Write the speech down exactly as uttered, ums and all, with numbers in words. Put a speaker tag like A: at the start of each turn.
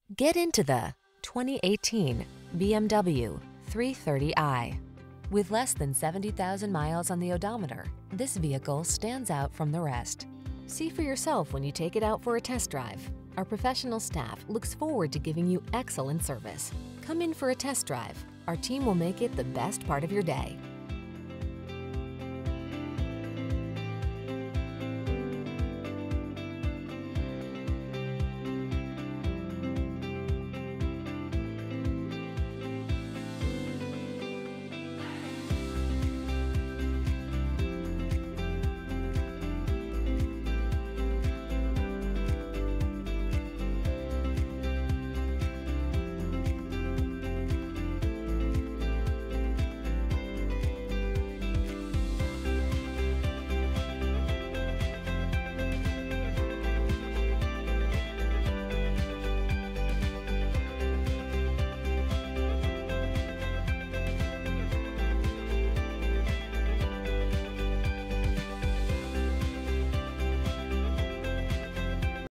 A: Get into the twenty eighteen B M W three thirty i. With less than seventy thousand miles on the odometer, this vehicle stands out from the rest. See for yourself when you take it out for a test drive. Our professional staff looks forward to giving you excellent service. Come in for a test drive. Our team will make it the best part of your day.